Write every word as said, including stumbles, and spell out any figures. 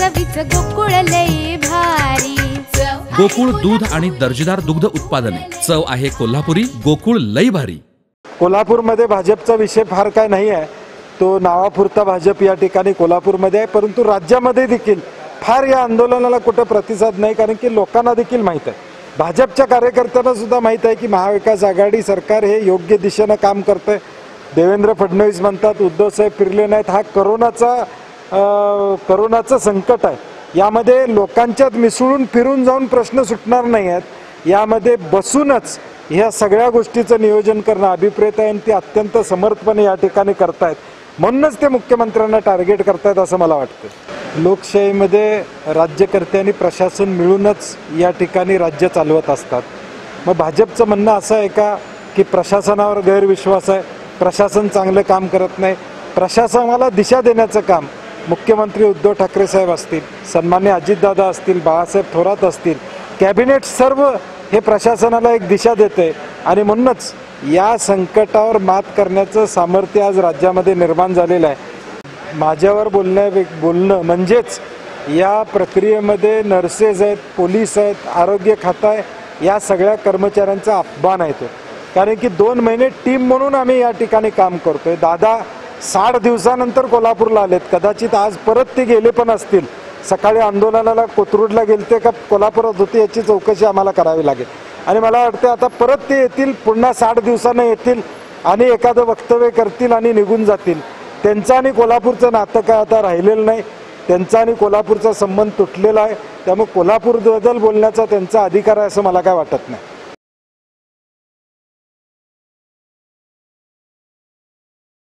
चवीचं गोकुळ लई भारी। गोकुळ दूध आणि दर्जेदार दुग्ध उत्पादने, चव आहे कोल्हापुरी, गोकुळ लई भारी। कोल्हापूरमध्ये भाजपचा विषय फार काय नाही आहे, तो नावापुरता भाजप या ठिकाणी कोल्हापूरमध्ये आहे, परंतु राज्यामध्ये देखील फार या आंदोलनाला कुठे प्रतिसाद नाही, कारण की लोकांना देखील माहीत आहे, भाजपच्या कार्यकर्त्यांना सुद्धा माहीत आहे की महाविकास आघाडी सरकार हे योग्य दिशेनं काम करतंय। देवेंद्र फडणवीस म्हणतात उद्धव साहेब फिरले नाहीत, हा करोनाचा करोनाचं संकट आहे, यामध्ये लोकांच्यात मिसळून फिरून जाऊन प्रश्न सुटणार नाही आहेत, यामध्ये बसूनच ह्या सगळ्या गोष्टीचं नियोजन करणं अभिप्रेत आहे आणि ते अत्यंत समर्थपणे या ठिकाणी करतायत, म्हणूनच ते मुख्यमंत्र्यांना टार्गेट करतायत असं मला वाटतं। लोकशाहीमध्ये राज्यकर्ते आणि प्रशासन मिळूनच या ठिकाणी राज्य चालवत असतात। मग भाजपचं म्हणणं असं आहे का की प्रशासनावर गैरविश्वास आहे, प्रशासन चांगलं काम करत नाही, प्रशासनाला दिशा देण्याचं काम मुख्यमंत्री उद्धव ठाकरे साहेब असतील, सन्मान्य अजितदादा असतील, बाळासाहेब थोरात असतील, कॅबिनेट सर्व हे प्रशासनाला एक दिशा देते आणि म्हणूनच या संकटावर मात करण्याचं सामर्थ्य आज राज्यामध्ये निर्माण झालेलं आहे। माझ्यावर बोलण्या बोलणं म्हणजेच या प्रक्रियेमध्ये नर्सेस आहेत, पोलीस आहेत, आरोग्य खातं आहे, या सगळ्या कर्मचाऱ्यांचा अपमान आहे तो, कारण की दोन महिने टीम म्हणून आम्ही या ठिकाणी काम करतोय। दादा साठ दिवसानंतर कोल्हापूरला आलेत, कदाचित आज परत ते गेले पण असतील, सकाळी आंदोलनाला कोथरूडला गेलते का कोल्हापुरात होते याची चौकशी आम्हाला करावी लागेल आणि मला वाटतं आता परत ते येतील, पुन्हा साठ दिवसानं येतील आणि एखादं वक्तव्य करतील आणि निघून जातील। त्यांचं आणि कोल्हापूरचं नातं काय आता राहिलेलं नाही, त्यांचा आणि कोल्हापूरचा संबंध तुटलेला आहे, त्यामुळे कोल्हापूरबद्दल बोलण्याचा त्यांचा अधिकार आहे असं मला काय वाटत नाही।